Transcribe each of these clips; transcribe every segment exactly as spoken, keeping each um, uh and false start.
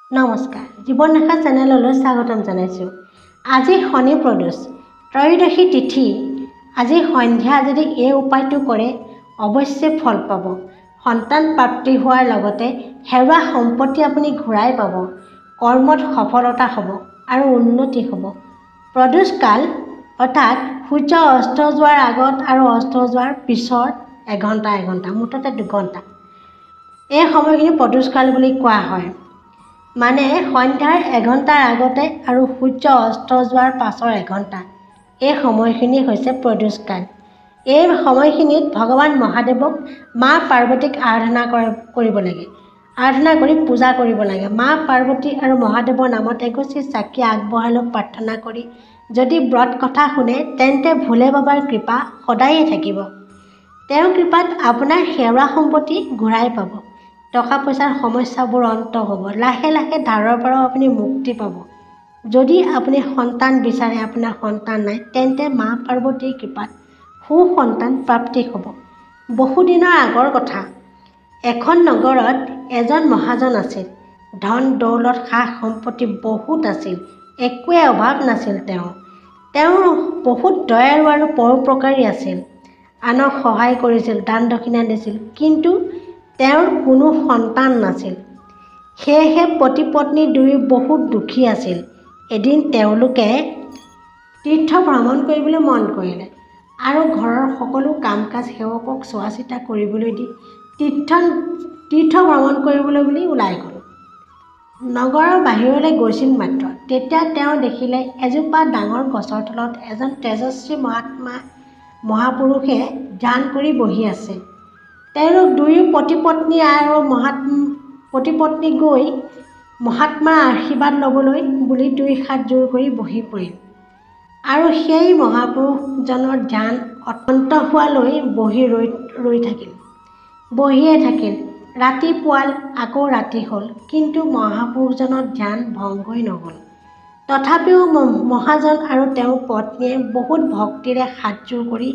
নমস্কাৰ জীৱন ৰেখা চেনেললৈ স্বাগতম জনাইছোঁ। আজি শনি প্ৰদোষ ত্ৰয়োদশী তিথি। আজি সন্ধ্যা যদি এই উপায়টো কৰে অৱশ্যে ফল পাব। সন্তান প্ৰাপ্তি হোৱাৰ লগতে হেৰুৱা সম্পত্তি আপুনি ঘূৰাই পাব। কৰ্মত সফলতা হ'ব আৰু উন্নতি হ'ব। প্ৰদোষ কাল অৰ্থাৎ সূৰ্য অস্ত যোৱাৰ আগত আৰু অস্ত যোৱাৰ পিছৰ এঘণ্টা এঘণ্টা মুঠতে দুঘণ্টা এই সময়খিনি প্ৰদোষ কাল বুলি কোৱা হয়। মানে সন্ধ্যাৰ এঘণ্টাৰ আগতে আৰু সূৰ্য অস্ত যোৱাৰ পাছৰ এঘণ্টা এই সময়খিনি হৈছে প্ৰদোষ কাল। এই সময়খিনিত ভগৱান মহাদেৱক মা পাৰ্বতীক আৰাধনা কৰিব লাগে, আৰাধনা কৰি পূজা কৰিব লাগে। মা পাৰ্বতী আৰু মহাদেৱৰ নামত এগছি চাকি আগবঢ়ালৈ প্ৰাৰ্থনা কৰি যদি ব্ৰত কথা শুনে তেন্তে ভোলে বাবাৰ কৃপা সদায়ে থাকিব। তেওঁৰ কৃপাত আপোনাৰ হেৰুৱা সম্পত্তি ঘূৰাই পাব। টকা পইচাৰ সমস্যাবোৰ অন্ত হ'ব। লাহে লাহে ধাৰৰ পৰাও আপুনি মুক্তি পাব। যদি আপুনি সন্তান বিচাৰে, আপোনাৰ সন্তান নাই, তেন্তে মা পাৰ্বতীৰ কৃপাত সুসন্তান প্ৰাপ্তি হ'ব। বহুদিনৰ আগৰ কথা, এখন নগৰত এজন মহাজন আছিল। ধন দৌলত সা সম্পত্তি বহুত আছিল, একোৱে অভাৱ নাছিল। তেওঁ তেওঁ বহুত দয়ালু আৰু পৰোপকাৰী আছিল। আনক সহায় কৰিছিল, দান দক্ষিণা দিছিল, কিন্তু তেওঁৰ কোনো সন্তান নাছিল। সেয়েহে পতি পত্নী দুয়ো বহুত দুখী আছিল। এদিন তেওঁলোকে তীৰ্থ ভ্ৰমণ কৰিবলৈ মন কৰিলে আৰু ঘৰৰ সকলো কাম কাজ সেৱকক চোৱা চিতা কৰিবলৈ দি তীৰ্থ তীৰ্থ ভ্ৰমণ কৰিবলৈ বুলি ওলাই গ'ল। নগৰৰ বাহিৰলৈ গৈছিল মাত্ৰ তেতিয়া তেওঁ দেখিলে এজোপা ডাঙৰ গছৰ তলত এজন তেজস্বী মহাত্মা মহাপুৰুষে ধ্যান কৰি বহি আছে। তেওঁলোক দুয়ো পতি পত্নী আৰু মহাত্মা পতি পত্নী গৈ মহাত্মাৰ আশীৰ্বাদ ল'বলৈ বুলি দুই হাত জোৰ কৰি বহি পৰিল আৰু সেই মহাপুৰুষজনৰ ধ্যান অন্ত হোৱালৈ বহি ৰৈ ৰৈ থাকিল বহিয়ে থাকিল। ৰাতিপুৱাল আকৌ ৰাতি হ'ল, কিন্তু মহাপুৰুষজনৰ ধ্যান ভংগই নহ'ল। তথাপিও মহাজন আৰু তেওঁৰ পত্নীয়ে বহুত ভক্তিৰে হাতযোৰ কৰি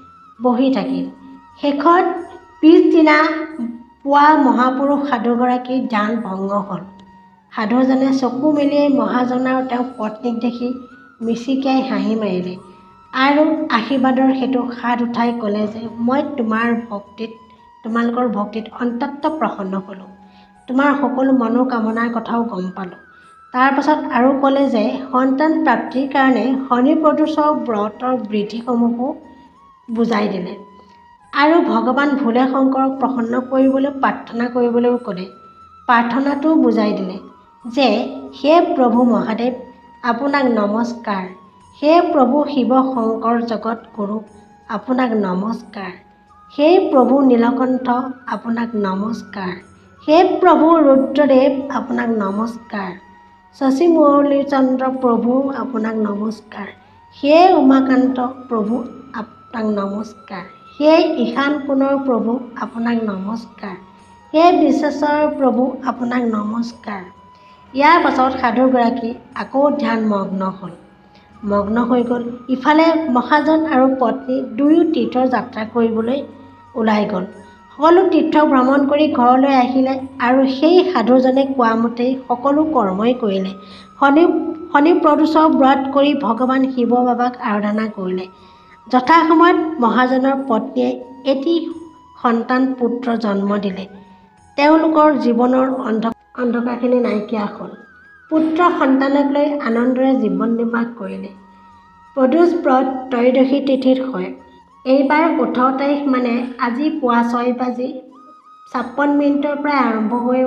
বহি থাকিল। শেষত পিছদিনা পুৱা মহাপুৰুষ সাধুগৰাকীৰ ধ্যান ভংগ হ'ল। সাধুজনে চকু মেলিয়াই মহাজন আৰু তেওঁৰ পত্নীক দেখি মিচিকিয়াই হাঁহি মাৰিলে আৰু আশীৰ্বাদৰ সেইটো হাত উঠাই ক'লে যে মই তোমাৰ ভক্তিত তোমালোকৰ ভক্তিত অত্যন্ত প্ৰসন্ন হ'লোঁ। তোমাৰ সকলো মনোকামনাৰ কথাও গম পালোঁ। তাৰ পাছত আৰু ক'লে যে সন্তান প্ৰাপ্তিৰ কাৰণে শনি প্ৰদোষৰ ব্ৰতৰ বিধিসমূহো বুজাই দিলে আৰু ভগৱান ভোলে শংকৰক প্ৰসন্ন কৰিবলৈ প্ৰাৰ্থনা কৰিবলৈও ক'লে। প্ৰাৰ্থনাটো বুজাই দিলে যে হে প্ৰভু মহাদেৱ আপোনাক নমস্কাৰ, হে প্ৰভু শিৱ শংকৰ জগত গুৰু আপোনাক নমস্কাৰ, হে প্ৰভু নীলকণ্ঠ আপোনাক নমস্কাৰ, হে প্ৰভু ৰুদ্ৰদেৱ আপোনাক নমস্কাৰ, শশী মুৰলীচন্দ্ৰ প্ৰভু আপোনাক নমস্কাৰ, হে উমাকান্ত প্ৰভু আপোনাক নমস্কাৰ, হে ঈশান কোণৰ প্ৰভু আপোনাক নমস্কাৰ, হে বিশ্বেশ্বৰ প্ৰভু আপোনাক নমস্কাৰ। ইয়াৰ পাছত সাধুগৰাকী আকৌ ধ্যান মগ্ন হ'ল মগ্ন হৈ গ'ল। ইফালে মহাজন আৰু পত্নী দুয়ো তীৰ্থৰ যাত্ৰা কৰিবলৈ ওলাই গ'ল। সকলো তীৰ্থ ভ্ৰমণ কৰি ঘৰলৈ আহিলে আৰু সেই সাধুজনে কোৱা মতেই সকলো কৰ্মই কৰিলে। শনি শনি প্ৰদোষৰ ব্ৰত কৰি ভগৱান শিৱ বাবাক আৰাধনা কৰিলে। যথাসময়ত মহাজনৰ পত্নীয়ে এটি সন্তান পুত্ৰ জন্ম দিলে। তেওঁলোকৰ জীৱনৰ অন্ধ অন্ধকাৰখিনি নাইকিয়া হ'ল। পুত্ৰ সন্তানক লৈ আনন্দৰে জীৱন নিৰ্বাহ কৰিলে। প্ৰদোষ ব্ৰত ত্ৰয়োদশী তিথিত হয়। এইবাৰ ওঠৰ তাৰিখ মানে আজি পুৱা ছয় বাজি ছাপন্ন মিনিটৰ পৰা আৰম্ভ হৈ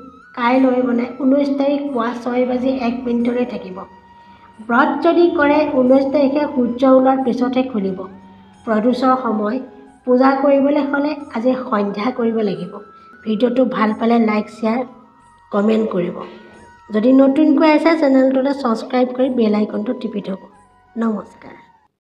কাইলৈ মানে ঊনৈছ তাৰিখ পুৱা ছয় বাজি এক মিনিটলৈ থাকিব। ব্ৰত যদি কৰে ঊনৈছ তাৰিখে সূৰ্য ওলোৱাৰ পিছতহে খুলিব। প্ৰদোষৰ সময় পূজা কৰিবলৈ হ'লে আজি সন্ধ্যা কৰিব লাগিব। ভিডিঅ'টো ভাল পালে লাইক শ্বেয়াৰ কমেণ্ট কৰিব। যদি নতুনকৈ আছে চেনেলটোলৈ ছাবস্ক্ৰাইব কৰি বেল আইকনটো টিপি থ'ব। নমস্কাৰ।